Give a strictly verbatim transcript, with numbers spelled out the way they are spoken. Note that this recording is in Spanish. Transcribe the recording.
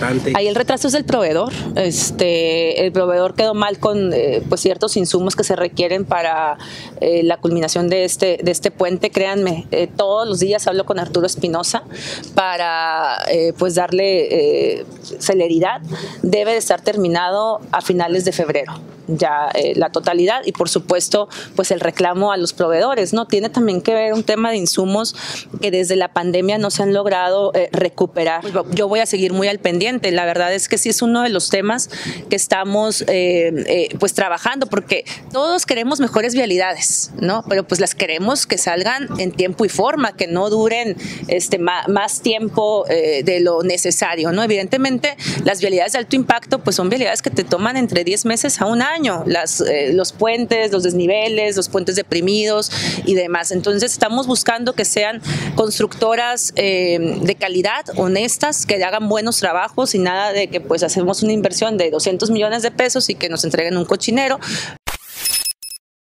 importante. Ahí el retraso es del proveedor. Este, el proveedor quedó mal con eh, pues ciertos insumos que se requieren para eh, la culminación de este, de este puente. Créanme, eh, todos los días hablo con Arturo Espinosa para eh, pues darle eh, celeridad. Debe de estar terminado a finales de febrero ya eh, la totalidad, y por supuesto pues el reclamo a los proveedores, ¿no? Tiene también que ver un tema de insumos que desde la pandemia no se han logrado eh, recuperar. Yo voy a seguir muy al pendiente. La verdad es que sí es uno de los temas que estamos eh, eh, pues trabajando, porque todos queremos mejores vialidades, ¿no? Pero pues las queremos que salgan en tiempo y forma, que no duren este, más, más tiempo eh, de lo necesario, ¿no? Evidentemente las vialidades de alto impacto pues son vialidades que te toman entre diez meses a un año. Las, eh, los puentes, los desniveles, los puentes deprimidos y demás. Entonces estamos buscando que sean constructoras eh, de calidad, honestas, que hagan buenos trabajos y nada de que pues hacemos una inversión de doscientos millones de pesos y que nos entreguen un cochinero.